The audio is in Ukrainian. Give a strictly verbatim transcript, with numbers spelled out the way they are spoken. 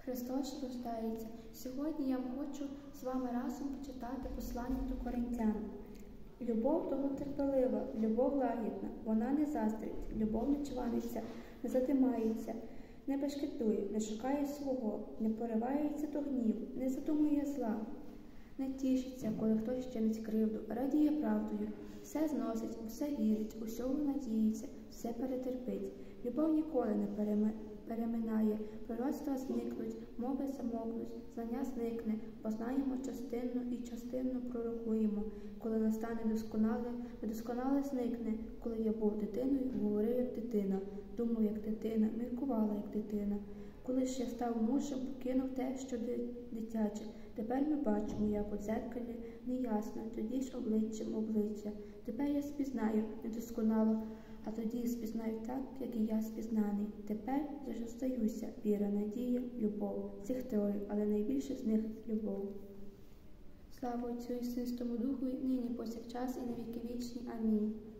Христос рождається. Сьогодні я хочу з вами разом почитати послання до Коринтян. Любов довготерпелива, любов лагідна, вона не заздрить, любов не чваниться, не затимається, не бешкетує, не шукає свого, не поривається до гніву, не задумує зла, не тішиться, коли хтось чинить кривду, радіє правдою, все зносить, все вірить, усього надіється, все перетерпить. Любов ніколи не переми... переминає, пророцтва зникнуть, мови замовкнуть, знання зникне, бо знаємо частинно і частинно пророкуємо. Коли настане досконале, недосконале зникне. Коли я був дитиною, говорив як дитина, думав як дитина, міркувала як дитина. Коли ж я став мужем, покинув те, що дитяче. Тепер ми бачимо, як у дзеркалі, неясно, тоді ж обличчям обличчя. Тепер я спізнаю недосконало, а тоді спізнаю так, як і я спізнаний. Тепер я ж остаюся віра, надія, любов. Цих троє, але найбільше з них любов. Слава Отцю і Сину, Святому Духу, нині повсякчас і на віки вічні. Амінь.